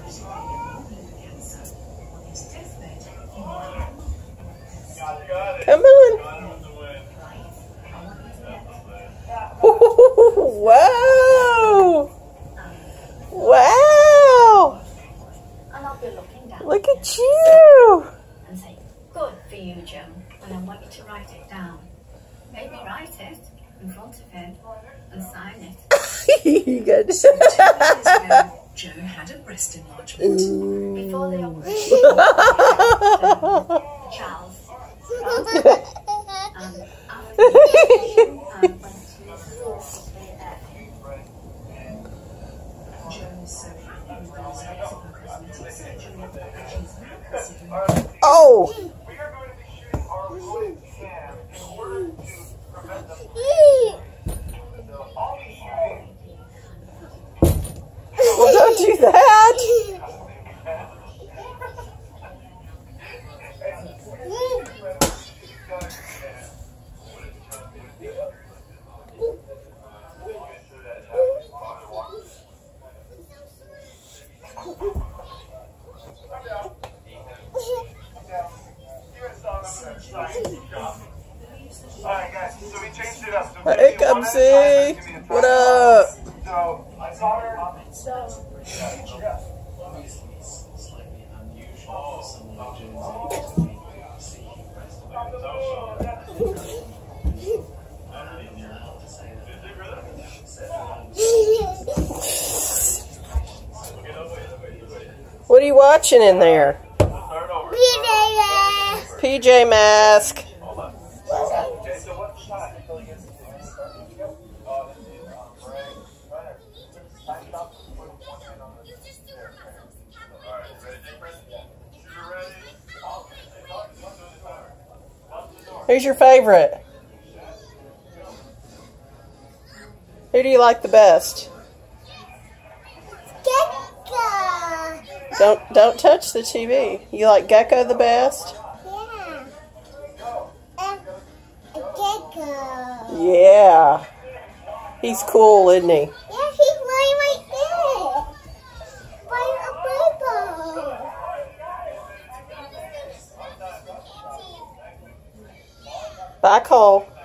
Come on. Whoa! Wow! Look at you! And say, good for you, Jim. And I want you to write it down. Maybe write it in front of him and sign it. You got So 2 years ago, Joe had a breast enlargement. Before the operation, Charles. And after the operation, I went to Joe is so happy with the results of her cosmetic surgery that she's now considering Oh! We are going to be shooting our employees cam in order to prevent them from so I'll be shooting. Well, don't do that! Alright guys, so we changed it up. So Hey, Cubsy! What up? So I saw her. What are you watching in there? PJ Mask. Who's your favorite? Who do you like the best? Don't touch the TV. You like Gecko the best? Yeah. He's cool, isn't he? Yeah, he's right there. Right above. Bye, Cole.